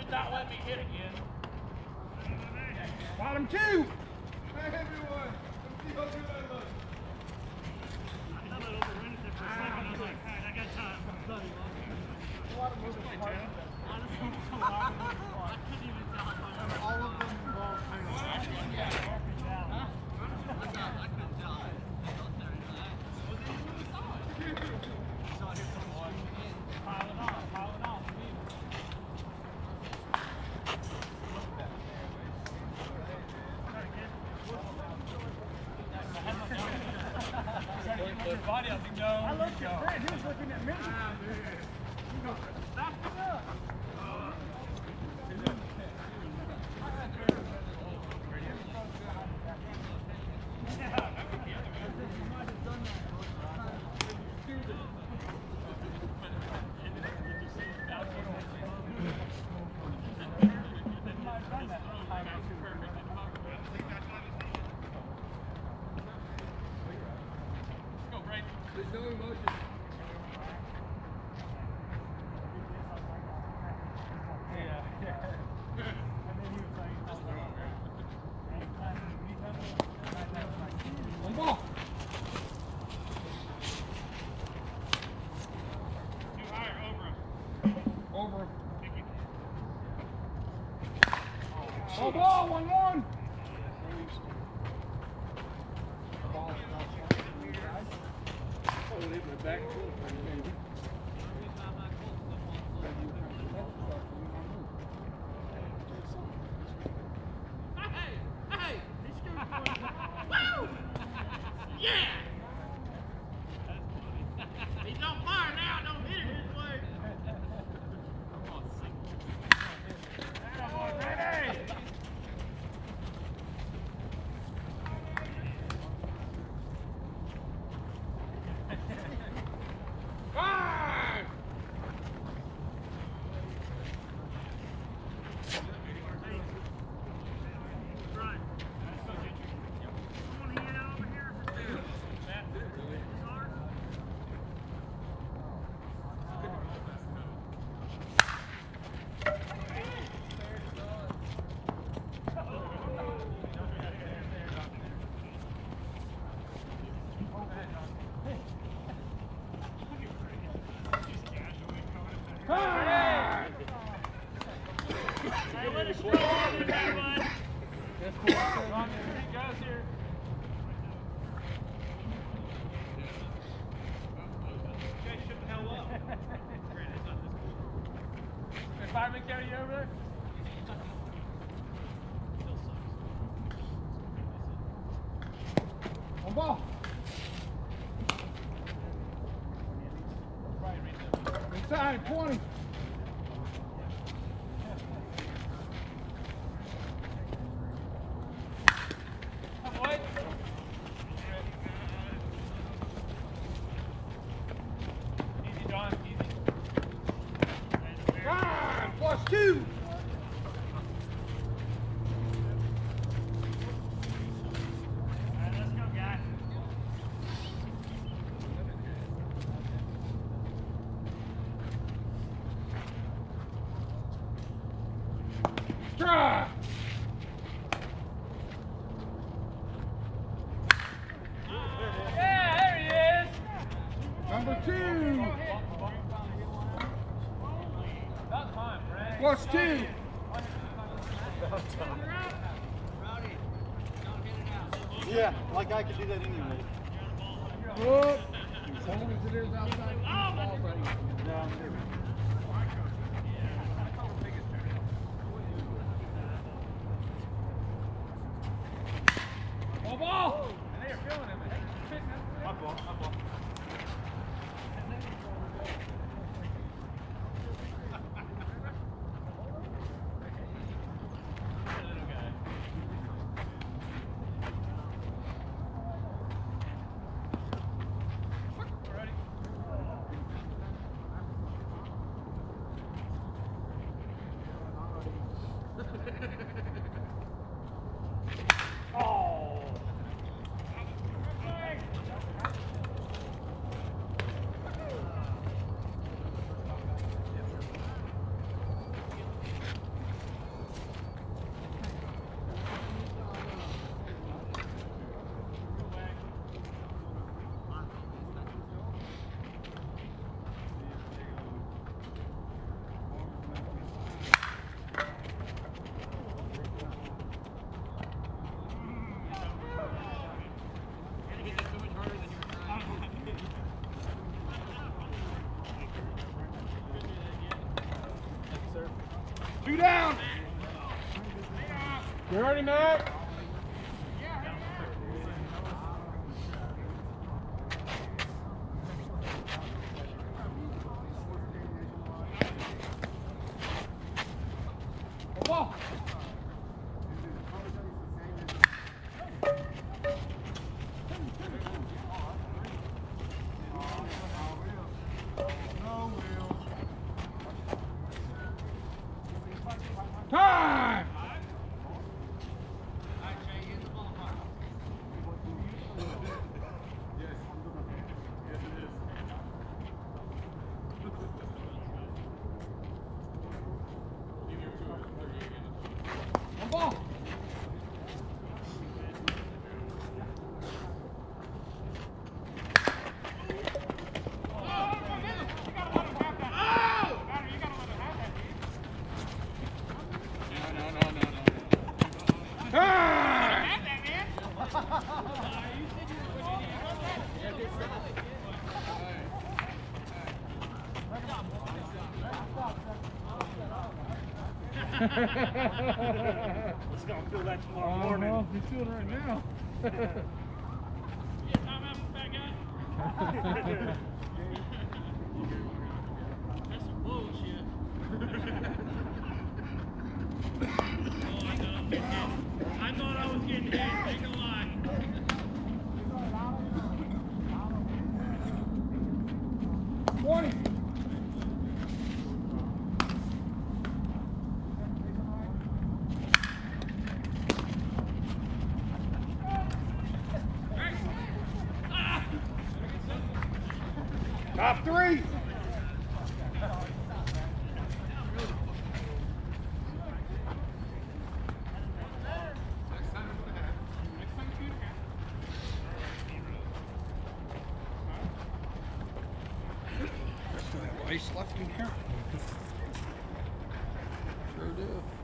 not let me hit again. Bottom two. Hey everyone. Let's see how good I look. I thought I'd overrun it there for a second. I was like, all right, I got time. A lot of moving parts. Honestly, so hard. I couldn't even tell if I was All of them involve kind of. up and down. I couldn't tell. Pile it on, pile it on. Your body, I think, no. I looked at Brent. He was looking at me. Back it up. There's no emotion. One ball. Too high or over? Over. Oh, ball, 1-1. Back to it. Hey! Woo! Yeah! He's on fire now. Don't hit it his way. Come on, sing. Come on, ready! Five. Right. Someone hand out over here? This ours? Five. Hey, let us roll on in there, bud. Ron, here he goes here. You guys shut the hell up. Hey, fireman, carry you over there? One ball. Inside, 20. What? Easy, John, easy. Five plus 2. All right, let's go, guys. Try. Yeah, there he is. Number 2. About time, Brad. Plus 2. Rowdy, don't hit it out. Yeah, like I could do that anyway. Good. As long as it is outside, the ball's ready. Yeah, Ball, ball. And they are feeling him. my ball, my ball. Little guy. Ready? Oh. 2 down. You ready, Matt? Ball. Time! One ball. Let's go and feel that tomorrow morning. He's feeling it right now. Yeah, timeout for fat guy. That's some bullshit. Oh, I thought I was getting hit. Ain't gonna lie. Top 3. Still have ice left in here. Sure do.